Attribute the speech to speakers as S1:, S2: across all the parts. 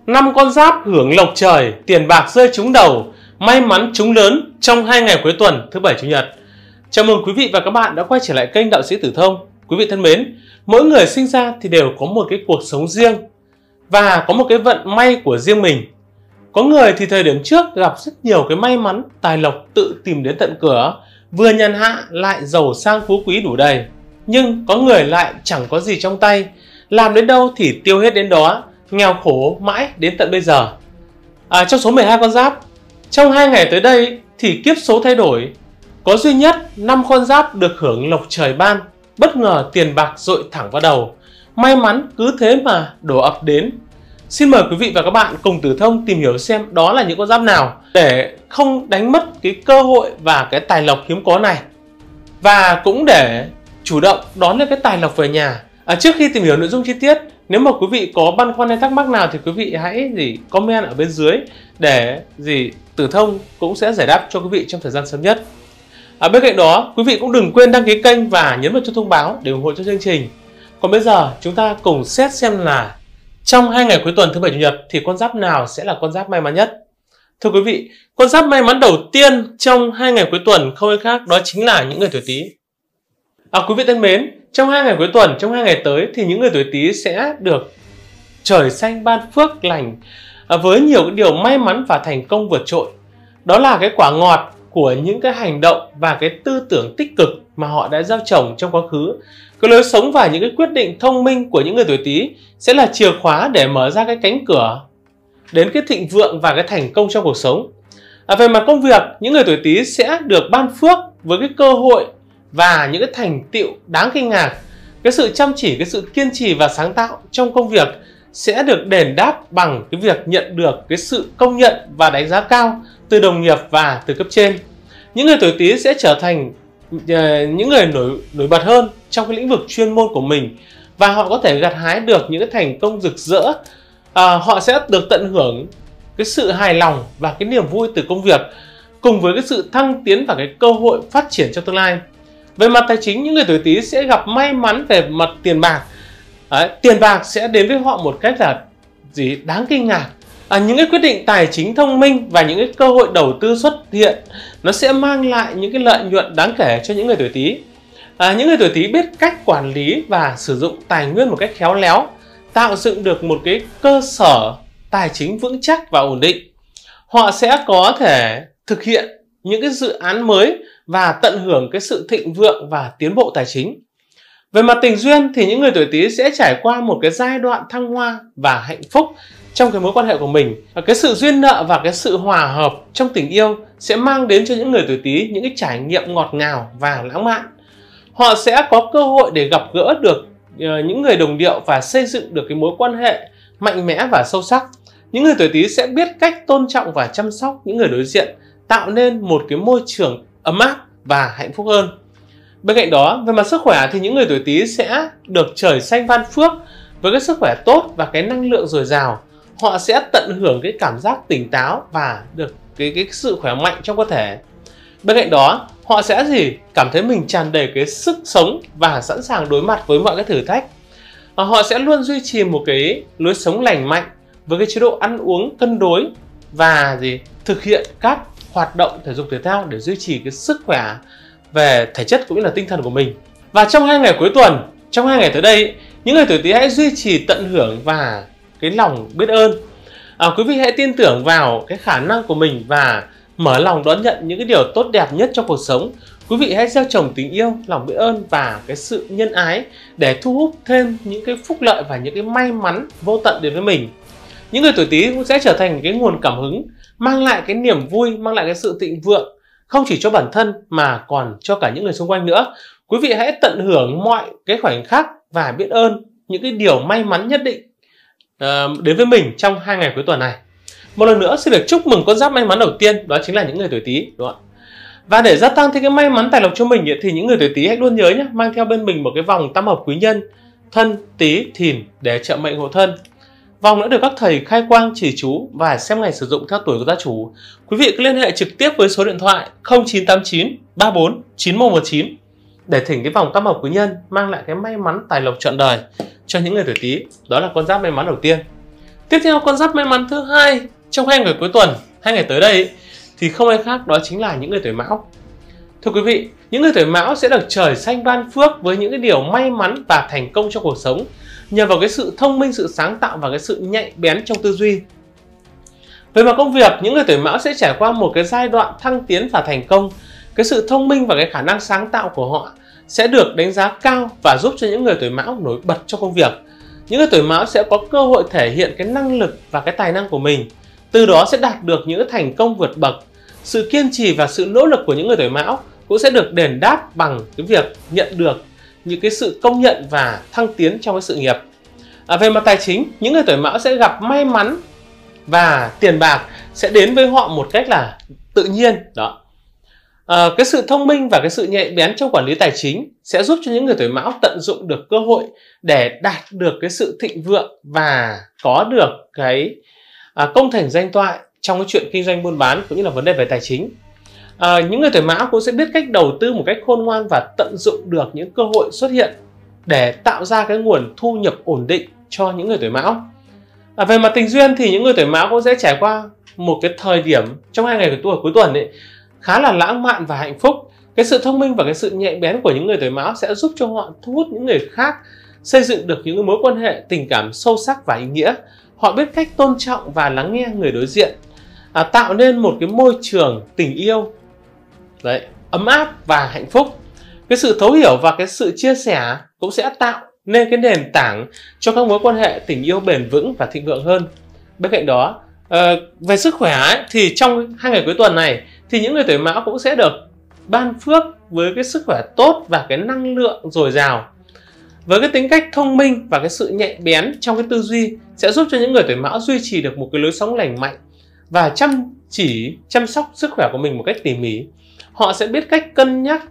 S1: 5 con giáp hưởng lộc trời, tiền bạc rơi trúng đầu, may mắn trúng lớn trong 2 ngày cuối tuần thứ Bảy Chủ nhật. Chào mừng quý vị và các bạn đã quay trở lại kênh Đạo Sĩ Tử Thông. Quý vị thân mến, mỗi người sinh ra thì đều có một cái cuộc sống riêng và có một cái vận may của riêng mình. Có người thì thời điểm trước gặp rất nhiều cái may mắn, tài lộc tự tìm đến tận cửa, vừa nhàn hạ lại giàu sang phú quý đủ đầy. Nhưng có người lại chẳng có gì trong tay, làm đến đâu thì tiêu hết đến đó, nghèo khổ mãi đến tận bây giờ. Trong số 12 con giáp, trong 2 ngày tới đây thì kiếp số thay đổi. Có duy nhất 5 con giáp được hưởng lộc trời ban, bất ngờ tiền bạc dội thẳng vào đầu, may mắn cứ thế mà đổ ập đến. Xin mời quý vị và các bạn cùng Tử Thông tìm hiểu xem đó là những con giáp nào để không đánh mất cái cơ hội và cái tài lộc hiếm có này, và cũng để chủ động đón lấy cái tài lộc về nhà. Trước khi tìm hiểu nội dung chi tiết, nếu mà quý vị có băn khoăn hay thắc mắc nào thì quý vị hãy comment ở bên dưới để Tử Thông cũng sẽ giải đáp cho quý vị trong thời gian sớm nhất. Bên cạnh đó, quý vị cũng đừng quên đăng ký kênh và nhấn vào chuông thông báo để ủng hộ cho chương trình. Còn bây giờ chúng ta cùng xét xem là trong 2 ngày cuối tuần thứ Bảy Chủ nhật thì con giáp nào sẽ là con giáp may mắn nhất. Thưa quý vị, con giáp may mắn đầu tiên trong 2 ngày cuối tuần không ai khác đó chính là những người tuổi Tý. Quý vị thân mến, trong 2 ngày cuối tuần, trong 2 ngày tới thì những người tuổi Tý sẽ được trời xanh ban phước lành với nhiều cái điều may mắn và thành công vượt trội. Đó là cái quả ngọt của những cái hành động và cái tư tưởng tích cực mà họ đã gieo trồng trong quá khứ. Cái lối sống và những cái quyết định thông minh của những người tuổi Tý sẽ là chìa khóa để mở ra cái cánh cửa đến cái thịnh vượng và cái thành công trong cuộc sống. Về mặt công việc, những người tuổi Tý sẽ được ban phước với cái cơ hội và những cái thành tựu đáng kinh ngạc. Cái sự chăm chỉ, cái sự kiên trì và sáng tạo trong công việc sẽ được đền đáp bằng cái việc nhận được cái sự công nhận và đánh giá cao từ đồng nghiệp và từ cấp trên. Những người tuổi Tý sẽ trở thành những người nổi bật hơn trong cái lĩnh vực chuyên môn của mình, và họ có thể gặt hái được những cái thành công rực rỡ. Họ sẽ được tận hưởng cái sự hài lòng và cái niềm vui từ công việc, cùng với cái sự thăng tiến và cái cơ hội phát triển trong tương lai. Về mặt tài chính, những người tuổi Tý sẽ gặp may mắn về mặt tiền bạc. Tiền bạc sẽ đến với họ một cách là đáng kinh ngạc. Những cái quyết định tài chính thông minh và những cái cơ hội đầu tư xuất hiện, nó sẽ mang lại những cái lợi nhuận đáng kể cho những người tuổi Tý. Những người tuổi Tý biết cách quản lý và sử dụng tài nguyên một cách khéo léo, tạo dựng được một cái cơ sở tài chính vững chắc và ổn định. Họ sẽ có thể thực hiện những cái dự án mới và tận hưởng cái sự thịnh vượng và tiến bộ tài chính. Về mặt tình duyên thì những người tuổi Tý sẽ trải qua một cái giai đoạn thăng hoa và hạnh phúc trong cái mối quan hệ của mình. Cái sự duyên nợ và cái sự hòa hợp trong tình yêu sẽ mang đến cho những người tuổi Tý những cái trải nghiệm ngọt ngào và lãng mạn. Họ sẽ có cơ hội để gặp gỡ được những người đồng điệu và xây dựng được cái mối quan hệ mạnh mẽ và sâu sắc. Những người tuổi Tý sẽ biết cách tôn trọng và chăm sóc những người đối diện, tạo nên một cái môi trường ấm áp và hạnh phúc hơn. Bên cạnh đó, về mặt sức khỏe thì những người tuổi Tý sẽ được trời xanh ban phước với cái sức khỏe tốt và cái năng lượng dồi dào. Họ sẽ tận hưởng cái cảm giác tỉnh táo và được cái sự khỏe mạnh trong cơ thể. Bên cạnh đó, họ sẽ cảm thấy mình tràn đầy cái sức sống và sẵn sàng đối mặt với mọi cái thử thách. Họ sẽ luôn duy trì một cái lối sống lành mạnh với cái chế độ ăn uống cân đối và thực hiện các hoạt động thể dục thể thao để duy trì cái sức khỏe về thể chất cũng như là tinh thần của mình. Và trong 2 ngày cuối tuần, trong 2 ngày tới đây, những người tuổi Tý hãy duy trì tận hưởng và cái lòng biết ơn. Quý vị hãy tin tưởng vào cái khả năng của mình và mở lòng đón nhận những cái điều tốt đẹp nhất trong cuộc sống. Quý vị hãy gieo trồng tình yêu, lòng biết ơn và cái sự nhân ái để thu hút thêm những cái phúc lợi và những cái may mắn vô tận đến với mình. Những người tuổi Tý cũng sẽ trở thành cái nguồn cảm hứng, mang lại cái niềm vui, mang lại cái sự thịnh vượng, không chỉ cho bản thân mà còn cho cả những người xung quanh nữa. Quý vị hãy tận hưởng mọi cái khoảnh khắc và biết ơn những cái điều may mắn nhất định đến với mình trong 2 ngày cuối tuần này. Một lần nữa xin được chúc mừng con giáp may mắn đầu tiên, đó chính là những người tuổi Tý, đúng không ạ? Và để gia tăng thêm cái may mắn tài lộc cho mình thì những người tuổi Tý hãy luôn nhớ nhé, mang theo bên mình một cái vòng tam hợp quý nhân Thân, Tý, Thìn để trợ mệnh hộ thân. Vòng đã được các thầy khai quang chỉ chú và xem ngày sử dụng theo tuổi của gia chủ. Quý vị cứ liên hệ trực tiếp với số điện thoại 0989 34 9119 để thỉnh cái vòng tam hợp quý nhân mang lại cái may mắn tài lộc trọn đời cho những người tuổi Tý. Đó là con giáp may mắn đầu tiên. Tiếp theo, con giáp may mắn thứ hai trong 2 ngày cuối tuần, 2 ngày tới đây thì không ai khác đó chính là những người tuổi Mão. Thưa quý vị, những người tuổi Mão sẽ được trời xanh ban phước với những cái điều may mắn và thành công trong cuộc sống nhờ vào cái sự thông minh, sự sáng tạo và cái sự nhạy bén trong tư duy. Về mặt công việc, những người tuổi Mão sẽ trải qua một cái giai đoạn thăng tiến và thành công. Cái sự thông minh và cái khả năng sáng tạo của họ sẽ được đánh giá cao và giúp cho những người tuổi Mão nổi bật trong công việc. Những người tuổi Mão sẽ có cơ hội thể hiện cái năng lực và cái tài năng của mình, từ đó sẽ đạt được những thành công vượt bậc. Sự kiên trì và sự nỗ lực của những người tuổi Mão cũng sẽ được đền đáp bằng cái việc nhận được những cái sự công nhận và thăng tiến trong cái sự nghiệp. Về mặt tài chính, những người tuổi Mão sẽ gặp may mắn và tiền bạc sẽ đến với họ một cách là tự nhiên đó. Cái sự thông minh và cái sự nhạy bén trong quản lý tài chính sẽ giúp cho những người tuổi Mão tận dụng được cơ hội để đạt được cái sự thịnh vượng và có được cái công thành danh toại trong cái chuyện kinh doanh buôn bán cũng như là vấn đề về tài chính. Những người tuổi Mão cũng sẽ biết cách đầu tư một cách khôn ngoan và tận dụng được những cơ hội xuất hiện để tạo ra cái nguồn thu nhập ổn định cho những người tuổi Mão. Về mặt tình duyên thì những người tuổi Mão cũng sẽ trải qua một cái thời điểm trong 2 ngày cuối tuần ấy, khá là lãng mạn và hạnh phúc. Cái sự thông minh và cái sự nhạy bén của những người tuổi Mão sẽ giúp cho họ thu hút những người khác, xây dựng được những mối quan hệ tình cảm sâu sắc và ý nghĩa. Họ biết cách tôn trọng và lắng nghe người đối diện, tạo nên một cái môi trường tình yêu ấm áp và hạnh phúc. Cái sự thấu hiểu và cái sự chia sẻ cũng sẽ tạo nên cái nền tảng cho các mối quan hệ tình yêu bền vững và thịnh vượng hơn. Bên cạnh đó, về sức khỏe ấy, thì trong 2 ngày cuối tuần này thì những người tuổi Mão cũng sẽ được ban phước với cái sức khỏe tốt và cái năng lượng dồi dào. Với cái tính cách thông minh và cái sự nhạy bén trong cái tư duy sẽ giúp cho những người tuổi Mão duy trì được một cái lối sống lành mạnh và chăm sóc sức khỏe của mình một cách tỉ mỉ. Họ sẽ biết cách cân nhắc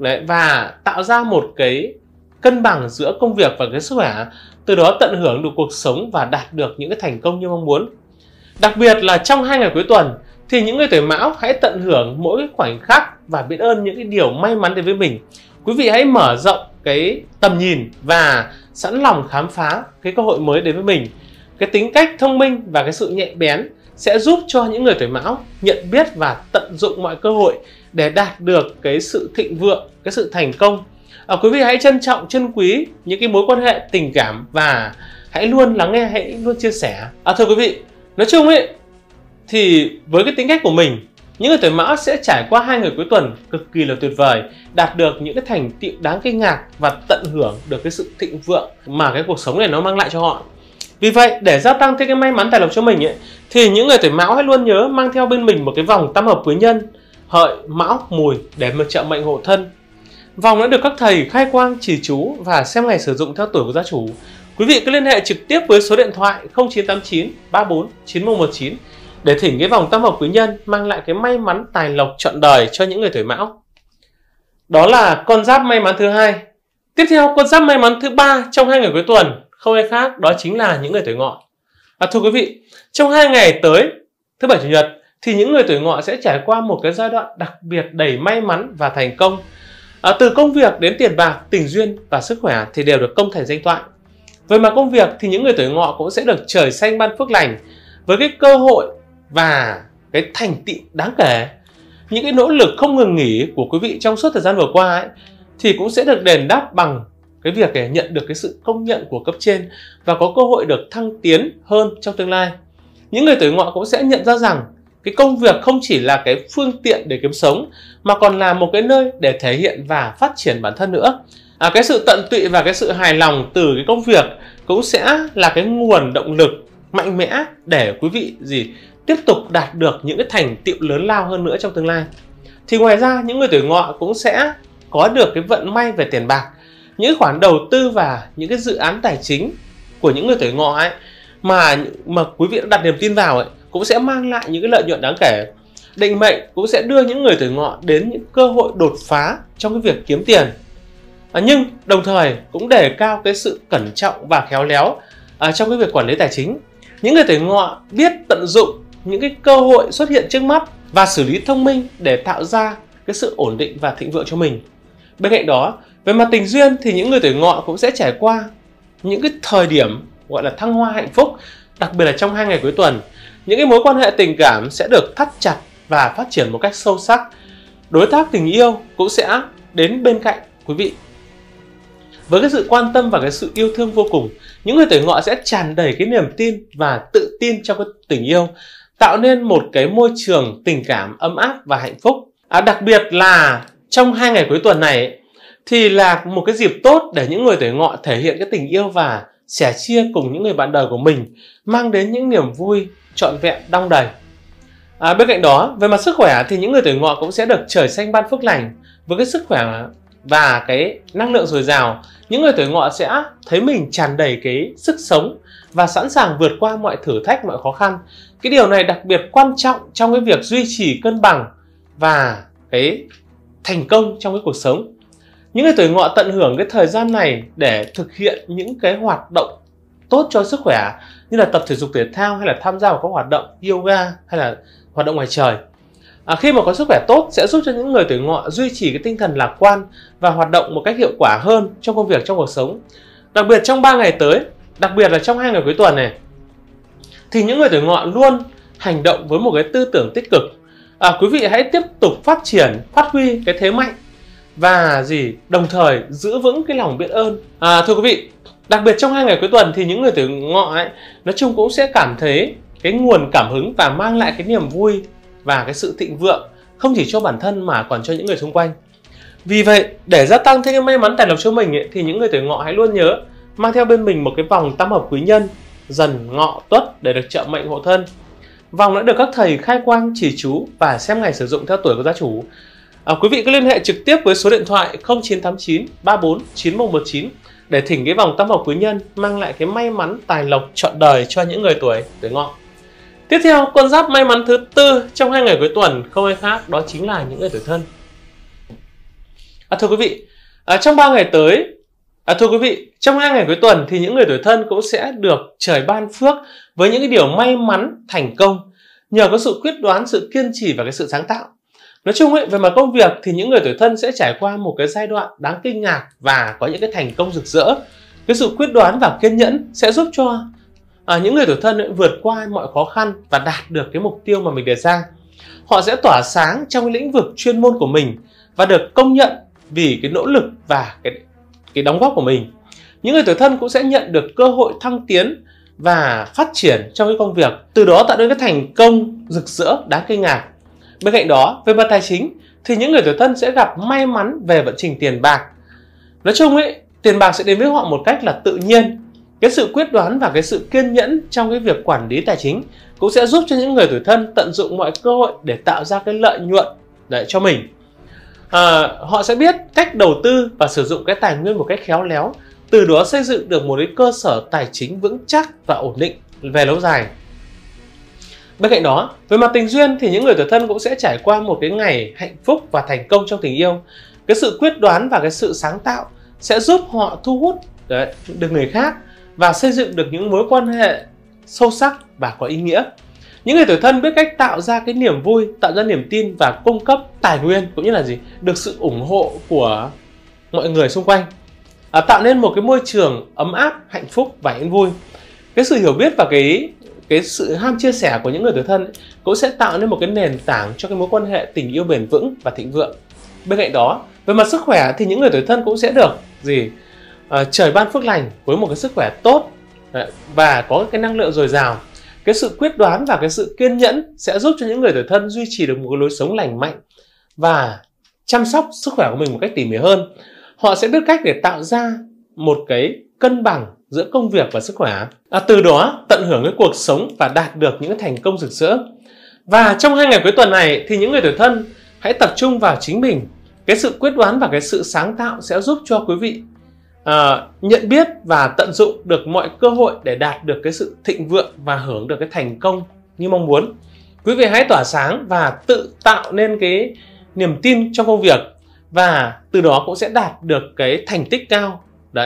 S1: và tạo ra một cái cân bằng giữa công việc và cái sức khỏe, từ đó tận hưởng được cuộc sống và đạt được những cái thành công như mong muốn. Đặc biệt là trong 2 ngày cuối tuần thì những người tuổi Mão hãy tận hưởng mỗi khoảnh khắc và biết ơn những cái điều may mắn đến với mình. Quý vị hãy mở rộng cái tầm nhìn và sẵn lòng khám phá cái cơ hội mới đến với mình. Cái tính cách thông minh và cái sự nhạy bén sẽ giúp cho những người tuổi Mão nhận biết và tận dụng mọi cơ hội để đạt được cái sự thịnh vượng, cái sự thành công. Quý vị hãy trân trọng, trân quý những cái mối quan hệ tình cảm và hãy luôn lắng nghe, hãy luôn chia sẻ. Thưa quý vị, nói chung ấy thì với cái tính cách của mình, những người tuổi Mão sẽ trải qua 2 ngày cuối tuần cực kỳ là tuyệt vời, đạt được những cái thành tựu đáng kinh ngạc và tận hưởng được cái sự thịnh vượng mà cái cuộc sống này nó mang lại cho họ. Vì vậy, để gia tăng thêm cái may mắn tài lộc cho mình ấy, thì những người tuổi Mão hãy luôn nhớ mang theo bên mình một cái vòng tam hợp quý nhân Hợi, Mão, Mùi để mà trợ mệnh hộ thân. Vòng đã được các thầy khai quang chỉ chú và xem ngày sử dụng theo tuổi của gia chủ. Quý vị cứ liên hệ trực tiếp với số điện thoại 0989 34 9119 để thỉnh cái vòng tam hợp quý nhân mang lại cái may mắn tài lộc trọn đời cho những người tuổi Mão. Đó là con giáp may mắn thứ hai. Tiếp theo, con giáp may mắn thứ ba trong 2 ngày cuối tuần không ai khác đó chính là những người tuổi Ngọ. Thưa quý vị, trong 2 ngày tới thứ Bảy Chủ nhật thì những người tuổi Ngọ sẽ trải qua một cái giai đoạn đặc biệt đầy may mắn và thành công. Từ công việc đến tiền bạc, tình duyên và sức khỏe thì đều được công thành danh toại. Về mặt công việc thì những người tuổi Ngọ cũng sẽ được trời xanh ban phước lành với cái cơ hội và cái thành tựu đáng kể. Những cái nỗ lực không ngừng nghỉ của quý vị trong suốt thời gian vừa qua ấy, thì cũng sẽ được đền đáp bằng cái việc để nhận được cái sự công nhận của cấp trên và có cơ hội được thăng tiến hơn trong tương lai. Những người tuổi Ngọ cũng sẽ nhận ra rằng cái công việc không chỉ là cái phương tiện để kiếm sống mà còn là một cái nơi để thể hiện và phát triển bản thân nữa. Cái sự tận tụy và cái sự hài lòng từ cái công việc cũng sẽ là cái nguồn động lực mạnh mẽ để quý vị tiếp tục đạt được những cái thành tựu lớn lao hơn nữa trong tương lai. Thì ngoài ra những người tuổi Ngọ cũng sẽ có được cái vận may về tiền bạc. Những khoản đầu tư và những cái dự án tài chính của những người tuổi Ngọ ấy mà quý vị đã đặt niềm tin vào ấy cũng sẽ mang lại những cái lợi nhuận đáng kể. Định mệnh cũng sẽ đưa những người tuổi Ngọ đến những cơ hội đột phá trong cái việc kiếm tiền. Nhưng đồng thời cũng đề cao cái sự cẩn trọng và khéo léo trong cái việc quản lý tài chính. Những người tuổi Ngọ biết tận dụng những cái cơ hội xuất hiện trước mắt và xử lý thông minh để tạo ra cái sự ổn định và thịnh vượng cho mình. Bên cạnh đó, về mặt tình duyên thì những người tuổi Ngọ cũng sẽ trải qua những cái thời điểm gọi là thăng hoa hạnh phúc đặc biệt là trong 2 ngày cuối tuần, những cái mối quan hệ tình cảm sẽ được thắt chặt và phát triển một cách sâu sắc. Đối tác tình yêu cũng sẽ đến bên cạnh quý vị với cái sự quan tâm và cái sự yêu thương vô cùng. Những người tuổi Ngọ sẽ tràn đầy cái niềm tin và tự tin trong cái tình yêu, tạo nên một cái môi trường tình cảm ấm áp và hạnh phúc. Đặc biệt là trong 2 ngày cuối tuần này thì là một cái dịp tốt để những người tuổi Ngọ thể hiện cái tình yêu và sẻ chia cùng những người bạn đời của mình, mang đến những niềm vui trọn vẹn đong đầy. Bên cạnh đó, về mặt sức khỏe thì những người tuổi Ngọ cũng sẽ được trời xanh ban phước lành với cái sức khỏe và cái năng lượng dồi dào. Những người tuổi Ngọ sẽ thấy mình tràn đầy cái sức sống và sẵn sàng vượt qua mọi thử thách, mọi khó khăn. Cái điều này đặc biệt quan trọng trong cái việc duy trì cân bằng và cái thành công trong cái cuộc sống. Những người tuổi Ngọ tận hưởng cái thời gian này để thực hiện những cái hoạt động tốt cho sức khỏe, như là tập thể dục thể thao hay là tham gia vào các hoạt động yoga hay là hoạt động ngoài trời. Khi mà có sức khỏe tốt sẽ giúp cho những người tuổi Ngọ duy trì cái tinh thần lạc quan và hoạt động một cách hiệu quả hơn trong công việc, trong cuộc sống. Đặc biệt trong 3 ngày tới, đặc biệt là trong 2 ngày cuối tuần này, thì những người tuổi Ngọ luôn hành động với một cái tư tưởng tích cực. Quý vị hãy tiếp tục phát triển, phát huy cái thế mạnh và đồng thời giữ vững cái lòng biết ơn. Thưa quý vị, đặc biệt trong 2 ngày cuối tuần thì những người tuổi Ngọ nói chung cũng sẽ cảm thấy cái nguồn cảm hứng và mang lại cái niềm vui và cái sự thịnh vượng không chỉ cho bản thân mà còn cho những người xung quanh. Vì vậy, để gia tăng thêm cái may mắn tài lộc cho mình thì những người tuổi Ngọ hãy luôn nhớ mang theo bên mình một cái vòng tam hợp quý nhân Dần, Ngọ, Tuất để được trợ mệnh hộ thân. Vòng đã được các thầy khai quang chỉ chú và xem ngày sử dụng theo tuổi của gia chủ. Quý vị cứ liên hệ trực tiếp với số điện thoại 0989 34 9119 để thỉnh cái vòng tam hợp quý nhân mang lại cái may mắn tài lộc trọn đời cho những người tuổi Ngọ. Tiếp theo, con giáp may mắn thứ tư trong 2 ngày cuối tuần không ai khác, đó chính là những người tuổi Thân. Thưa quý vị, trong 3 ngày tới, trong 2 ngày cuối tuần thì những người tuổi Thân cũng sẽ được trời ban phước với những cái điều may mắn thành công nhờ có sự quyết đoán, sự kiên trì và cái sự sáng tạo. Nói chung về mặt công việc thì những người tuổi Thân sẽ trải qua một cái giai đoạn đáng kinh ngạc và có những cái thành công rực rỡ. Cái sự quyết đoán và kiên nhẫn sẽ giúp cho những người tuổi Thân vượt qua mọi khó khăn và đạt được cái mục tiêu mà mình đề ra. Họ sẽ tỏa sáng trong cái lĩnh vực chuyên môn của mình và được công nhận vì cái nỗ lực và cái đóng góp của mình. Những người tuổi Thân cũng sẽ nhận được cơ hội thăng tiến và phát triển trong cái công việc, từ đó tạo nên cái thành công rực rỡ đáng kinh ngạc. Bên cạnh đó, về mặt tài chính thì những người tuổi Thân sẽ gặp may mắn về vận trình tiền bạc. Nói chung tiền bạc sẽ đến với họ một cách là tự nhiên. Cái sự quyết đoán và cái sự kiên nhẫn trong cái việc quản lý tài chính cũng sẽ giúp cho những người tuổi Thân tận dụng mọi cơ hội để tạo ra cái lợi nhuận để cho mình. Họ sẽ biết cách đầu tư và sử dụng cái tài nguyên một cách khéo léo, từ đó xây dựng được một cái cơ sở tài chính vững chắc và ổn định về lâu dài. Bên cạnh đó, về mặt tình duyên thì những người tuổi Thân cũng sẽ trải qua một cái ngày hạnh phúc và thành công trong tình yêu. Cái sự quyết đoán và cái sự sáng tạo sẽ giúp họ thu hút được người khác và xây dựng được những mối quan hệ sâu sắc và có ý nghĩa. Những người tuổi Thân biết cách tạo ra cái niềm vui, tạo ra niềm tin và cung cấp tài nguyên cũng như là được sự ủng hộ của mọi người xung quanh, tạo nên một cái môi trường ấm áp, hạnh phúc và yên vui. Cái sự hiểu biết và cái sự ham chia sẻ của những người tuổi Thân cũng sẽ tạo nên một cái nền tảng cho cái mối quan hệ tình yêu bền vững và thịnh vượng. Bên cạnh đó, về mặt sức khỏe thì những người tuổi Thân cũng sẽ được trời ban phước lành với một cái sức khỏe tốt và có cái năng lượng dồi dào. Cái sự quyết đoán và cái sự kiên nhẫn sẽ giúp cho những người tuổi Thân duy trì được một cái lối sống lành mạnh và chăm sóc sức khỏe của mình một cách tỉ mỉ hơn. Họ sẽ biết cách để tạo ra một cái cân bằng giữa công việc và sức khỏe, từ đó tận hưởng cái cuộc sống và đạt được những cái thành công rực rỡ. Và trong 2 ngày cuối tuần này thì những người tuổi Thân hãy tập trung vào chính mình. Cái sự quyết đoán và cái sự sáng tạo sẽ giúp cho quý vị nhận biết và tận dụng được mọi cơ hội để đạt được cái sự thịnh vượng và hưởng được cái thành công như mong muốn. Quý vị hãy tỏa sáng và tự tạo nên cái niềm tin trong công việc, và từ đó cũng sẽ đạt được cái thành tích cao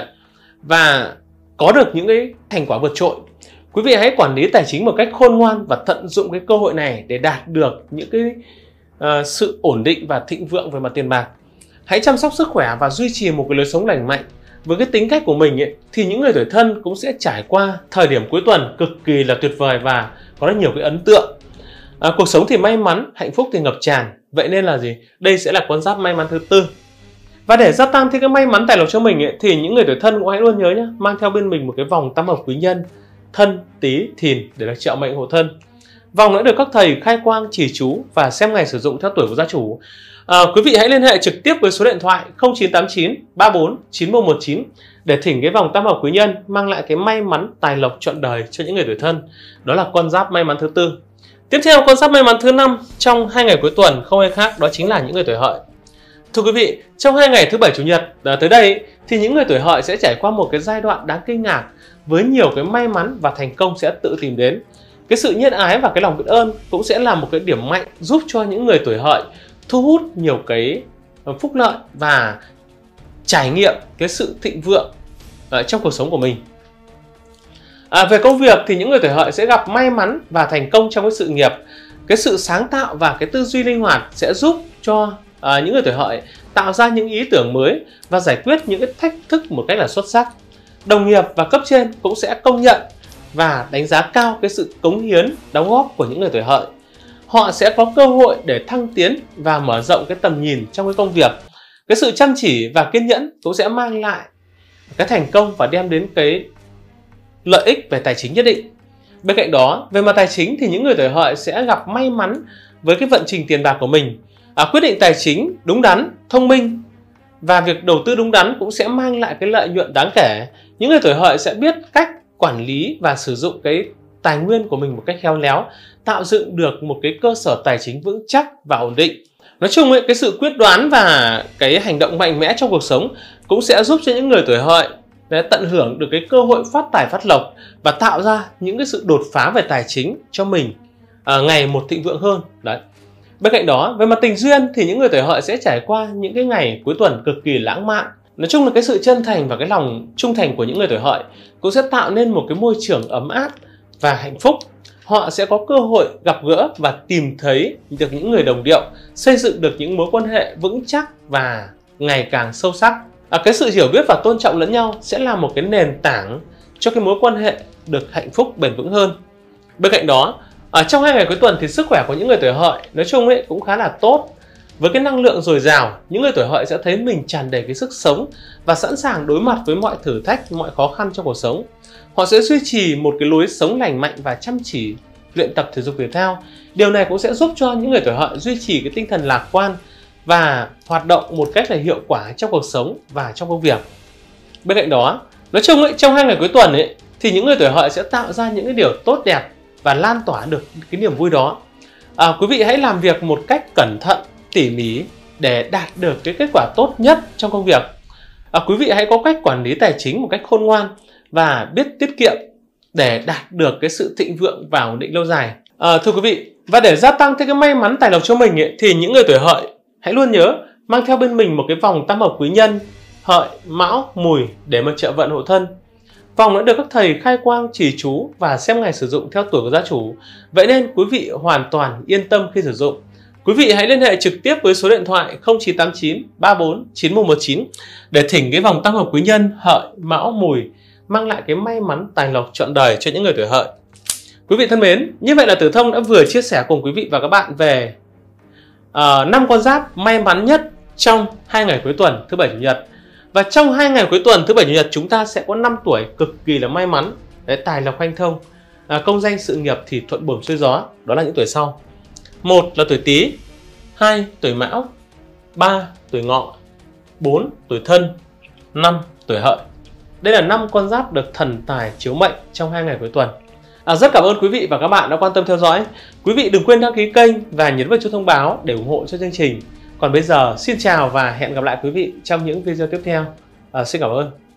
S1: và có được những cái thành quả vượt trội. Quý vị hãy quản lý tài chính một cách khôn ngoan và tận dụng cái cơ hội này để đạt được những cái sự ổn định và thịnh vượng về mặt tiền bạc. Hãy chăm sóc sức khỏe và duy trì một cái lối sống lành mạnh. với cái tính cách của mình ấy, thì những người tuổi Thân cũng sẽ trải qua thời điểm cuối tuần cực kỳ là tuyệt vời và có rất nhiều cái ấn tượng. Cuộc sống thì may mắn, hạnh phúc thì ngập tràn. Vậy nên là gì? Đây sẽ là con giáp may mắn thứ tư. Và để gia tăng thêm cái may mắn tài lộc cho mình ấy, thì những người tuổi Thân cũng hãy luôn nhớ nhé, mang theo bên mình một cái vòng tam hợp quý nhân Thân, Tý, Thìn để được trợ mệnh hộ thân. Vòng đã được các thầy khai quang chỉ chú và xem ngày sử dụng theo tuổi của gia chủ. Quý vị hãy liên hệ trực tiếp với số điện thoại 0989 34 9119 để thỉnh cái vòng tam hợp quý nhân mang lại cái may mắn tài lộc trọn đời cho những người tuổi Thân. Đó là con giáp may mắn thứ tư. Tiếp theo, con giáp may mắn thứ 5 trong 2 ngày cuối tuần không ai khác đó chính là những người tuổi Hợi. Thưa quý vị, trong 2 ngày thứ Bảy Chủ nhật tới đây thì những người tuổi Hợi sẽ trải qua một cái giai đoạn đáng kinh ngạc với nhiều cái may mắn và thành công sẽ tự tìm đến. Cái sự nhân ái và cái lòng biết ơn cũng sẽ là một cái điểm mạnh giúp cho những người tuổi Hợi thu hút nhiều cái phúc lợi và trải nghiệm cái sự thịnh vượng trong cuộc sống của mình. Về công việc thì những người tuổi Hợi sẽ gặp may mắn và thành công trong cái sự nghiệp. Cái sự sáng tạo và cái tư duy linh hoạt sẽ giúp cho những người tuổi Hợi tạo ra những ý tưởng mới và giải quyết những cái thách thức một cách là xuất sắc. Đồng nghiệp và cấp trên cũng sẽ công nhận và đánh giá cao cái sự cống hiến, đóng góp của những người tuổi Hợi. Họ sẽ có cơ hội để thăng tiến và mở rộng cái tầm nhìn trong cái công việc. Cái sự chăm chỉ và kiên nhẫn cũng sẽ mang lại cái thành công và đem đến cái lợi ích về tài chính nhất định. Bên cạnh đó, về mặt tài chính thì những người tuổi Hợi sẽ gặp may mắn với cái vận trình tiền bạc của mình. Quyết định tài chính đúng đắn, thông minh và việc đầu tư đúng đắn cũng sẽ mang lại cái lợi nhuận đáng kể. Những người tuổi Hợi sẽ biết cách quản lý và sử dụng cái tài nguyên của mình một cách khéo léo, tạo dựng được một cái cơ sở tài chính vững chắc và ổn định. Nói chung ấy, cái sự quyết đoán và cái hành động mạnh mẽ trong cuộc sống cũng sẽ giúp cho những người tuổi Hợi để tận hưởng được cái cơ hội phát tài phát lộc và tạo ra những cái sự đột phá về tài chính cho mình ngày một thịnh vượng hơn. Đấy. Bên cạnh đó, về mặt tình duyên thì những người tuổi Hợi sẽ trải qua những cái ngày cuối tuần cực kỳ lãng mạn. Nói chung là cái sự chân thành và cái lòng trung thành của những người tuổi Hợi cũng sẽ tạo nên một cái môi trường ấm áp và hạnh phúc. Họ sẽ có cơ hội gặp gỡ và tìm thấy được những người đồng điệu, xây dựng được những mối quan hệ vững chắc và ngày càng sâu sắc. Cái sự hiểu biết và tôn trọng lẫn nhau sẽ là một cái nền tảng cho cái mối quan hệ được hạnh phúc bền vững hơn. Bên cạnh đó, trong 2 ngày cuối tuần thì sức khỏe của những người tuổi Hợi nói chung ấy cũng khá là tốt. Với cái năng lượng dồi dào, những người tuổi Hợi sẽ thấy mình tràn đầy cái sức sống và sẵn sàng đối mặt với mọi thử thách, mọi khó khăn trong cuộc sống. Họ sẽ duy trì một cái lối sống lành mạnh và chăm chỉ luyện tập thể dục thể thao. Điều này cũng sẽ giúp cho những người tuổi Hợi duy trì cái tinh thần lạc quan và hoạt động một cách là hiệu quả trong cuộc sống và trong công việc. Bên cạnh đó, nói chung ấy, trong 2 ngày cuối tuần ấy, thì những người tuổi Hợi sẽ tạo ra những cái điều tốt đẹp và lan tỏa được cái niềm vui đó. Quý vị hãy làm việc một cách cẩn thận, tỉ mỉ để đạt được cái kết quả tốt nhất trong công việc. Quý vị hãy có cách quản lý tài chính một cách khôn ngoan và biết tiết kiệm để đạt được cái sự thịnh vượng và ổn định lâu dài. Thưa quý vị, và để gia tăng thêm cái may mắn tài lộc cho mình ấy, thì những người tuổi Hợi hãy luôn nhớ mang theo bên mình một cái vòng tam hợp quý nhân Hợi, Mão, Mùi để mà trợ vận hộ thân. Vòng đã được các thầy khai quang chỉ chú và xem ngày sử dụng theo tuổi của gia chủ. Vậy nên quý vị hoàn toàn yên tâm khi sử dụng. Quý vị hãy liên hệ trực tiếp với số điện thoại 0989 34 9119 để thỉnh cái vòng tam hợp quý nhân Hợi, Mão, Mùi mang lại cái may mắn tài lộc trọn đời cho những người tuổi Hợi. Quý vị thân mến, như vậy là Tử Thông đã vừa chia sẻ cùng quý vị và các bạn về 5 con giáp may mắn nhất trong 2 ngày cuối tuần thứ Bảy Chủ nhật. Và trong 2 ngày cuối tuần thứ Bảy Chủ nhật chúng ta sẽ có 5 tuổi cực kỳ là may mắn để tài lộc hanh thông, công danh sự nghiệp thì thuận buồm xuôi gió. Đó là những tuổi sau. 1 là tuổi Tý, 2 tuổi Mão, 3 tuổi Ngọ, 4 tuổi Thân, 5 tuổi Hợi. Đây là 5 con giáp được thần tài chiếu mệnh trong 2 ngày cuối tuần. Rất cảm ơn quý vị và các bạn đã quan tâm theo dõi. Quý vị đừng quên đăng ký kênh và nhấn vào chuông thông báo để ủng hộ cho chương trình. Còn bây giờ, xin chào và hẹn gặp lại quý vị trong những video tiếp theo. Xin cảm ơn.